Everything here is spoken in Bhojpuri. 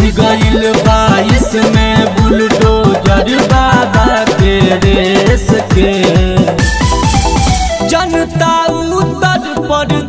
गईल 22 में बुलडोजर बाबा के रेस के। जनता उत्तर प्रदेश